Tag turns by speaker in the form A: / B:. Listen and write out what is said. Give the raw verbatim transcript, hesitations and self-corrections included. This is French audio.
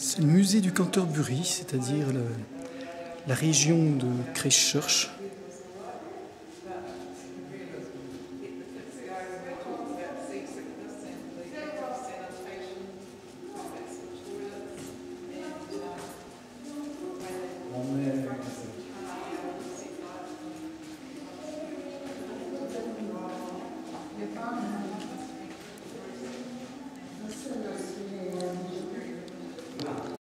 A: C'est le musée du Cantorburi, c'est-à-dire le- la région de Christchurch,